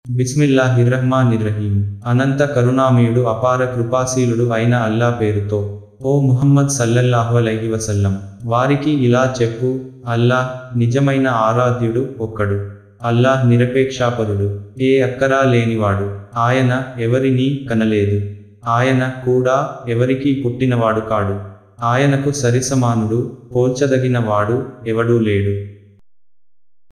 బిస్మిల్లాహిర్రహ్మానిర్రహీం. అనంత కరుణామయుడు అపార కృపాశీలుడు అయిన అల్లా పేరుతో. ఓ ముహమ్మద్ సల్లల్లాహు అలైహి వసల్లం, వారికి ఇలా చెప్పు, అల్లాహ్ నిజమైన ఆరాధ్యుడు ఒక్కడు. అల్లాహ్ నిరపేక్షాపరుడు, ఏ అక్కరా లేనివాడు. ఆయన ఎవరినీ కనలేదు. ఆయన కూడా ఎవరికీ పుట్టినవాడు కాడు. ఆయనకు సరిసమానుడు, పోల్చదగిన వాడు ఎవడూ లేడు.